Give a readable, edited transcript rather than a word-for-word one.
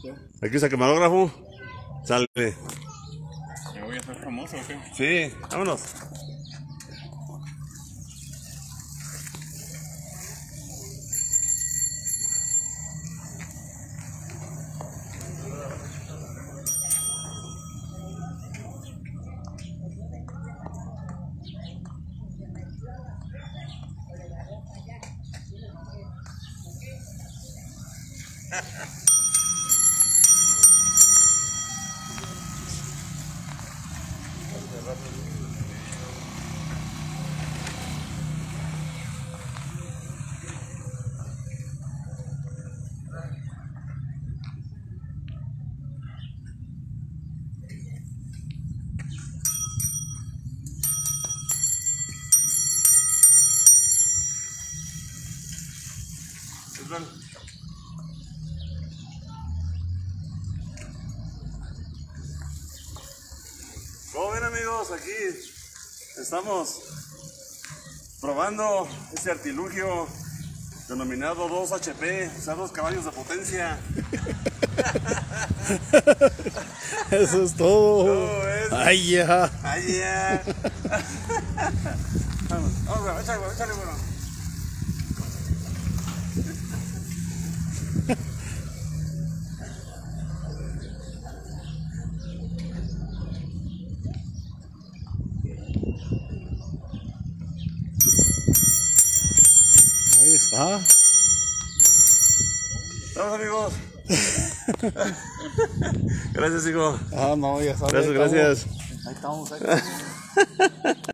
Aquí está el camarógrafo. Sale. ¿Me voy a hacer famoso o qué? Sí, vámonos. ¿Cómo ven, amigos? Aquí estamos probando este artilugio denominado 2HP, o sea, 2 caballos de potencia. Eso es todo. ¿Cómo ves? Ay, ya. ¡Ay, ya! Vamos, échale, bueno. Ahí está. Vamos, amigos. Gracias, hijo. Ah, no, ya sabes. Gracias. Ahí estamos.